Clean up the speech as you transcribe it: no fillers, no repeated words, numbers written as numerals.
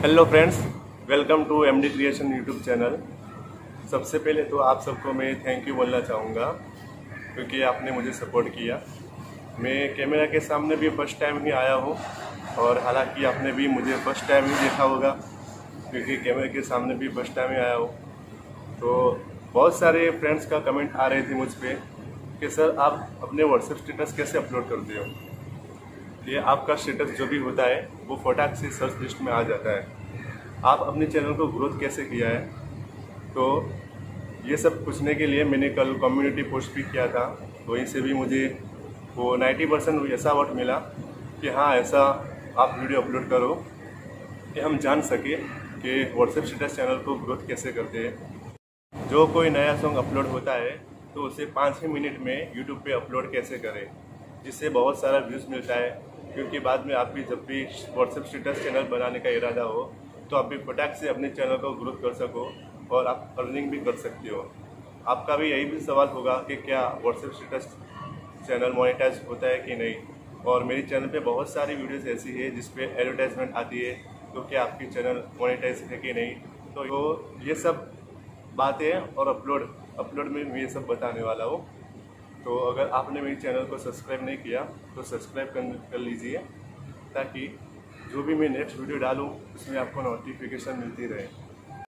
Hello friends, welcome to MD creation YouTube channel. सबसे पहले तो आप सबको मैं थैंक यू बोलना चाहूँगा क्योंकि आपने मुझे सपोर्ट किया। मैं कैमरा के सामने भी फर्स्ट टाइम ही आया हूँ और हालांकि आपने भी मुझे फर्स्ट टाइम ही देखा होगा क्योंकि कैमरे के सामने भी फर्स्ट टाइम ही आया हूँ। तो बहुत सारे फ्रेंड्स का कमेंट आ रहे थे मुझ पर कि सर आप अपने व्हाट्सएप स्टेटस कैसे अपलोड करते हो। ये आपका स्टेटस जो भी होता है वो फटाक से सर्च लिस्ट में आ जाता है। आप अपने चैनल को ग्रोथ कैसे किया है, तो ये सब पूछने के लिए मैंने कल कम्युनिटी पोस्ट भी किया था। वहीं से भी मुझे वो 90% ऐसा वोट मिला कि हाँ ऐसा आप वीडियो अपलोड करो कि हम जान सके कि व्हाट्सएप स्टेटस चैनल को ग्रोथ कैसे करते हैं। जो कोई नया सॉन्ग अपलोड होता है तो उसे 5 ही मिनट में यूट्यूब पे अपलोड कैसे करें जिससे बहुत सारा व्यूज़ मिलता है, क्योंकि बाद में आप भी जब भी व्हाट्सएप स्टेटस चैनल बनाने का इरादा हो तो आप भी फटाक से अपने चैनल को ग्रोथ कर सको और आप अर्निंग भी कर सकते हो। आपका भी यही भी सवाल होगा कि क्या व्हाट्सएप स्टेटस चैनल मोनेटाइज होता है कि नहीं, और मेरे चैनल पे बहुत सारी वीडियोस ऐसी है जिस पे एडवर्टाइजमेंट आती है, तो क्या आपकी चैनल मोनेटाइज है कि नहीं। तो ये सब बातें और अपलोड में मैं ये सब बताने वाला हूँ। तो अगर आपने मेरे चैनल को सब्सक्राइब नहीं किया तो सब्सक्राइब कर लीजिए ताकि जो भी मैं नेक्स्ट वीडियो डालूँ उसमें आपको नोटिफिकेशन मिलती रहे।